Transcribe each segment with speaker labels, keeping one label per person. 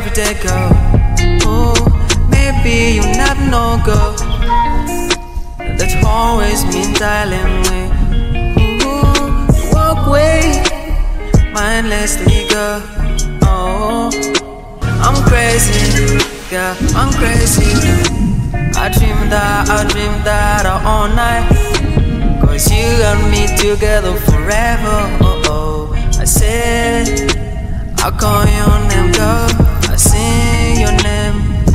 Speaker 1: every day, girl. Oh, maybe you never know, girl, that you always mean darling way. Ooh, walk away mindlessly, girl. Oh, I'm crazy, girl, I'm crazy. I dream that all night, 'cause you and me together forever. Oh, oh, I said I'll call your name, girl, I sing your name.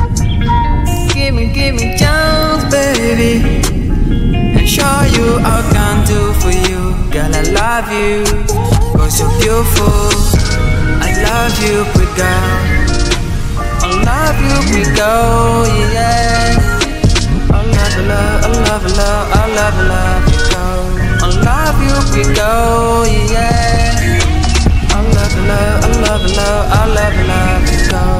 Speaker 1: Give me chance, baby, and show you I can do for you. Girl, I love you, 'cause you're beautiful. I love you, pretty girl. I love you, pretty girl, yeah. I love, I love, I love, I love, I love you, girl. I love you, pretty girl, yeah. I love, I love, I love, I love, I love, I love you, girl.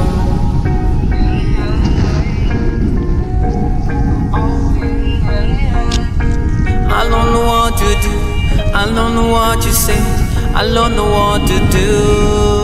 Speaker 1: I don't know what to do, I don't know what you say, I don't know what to do.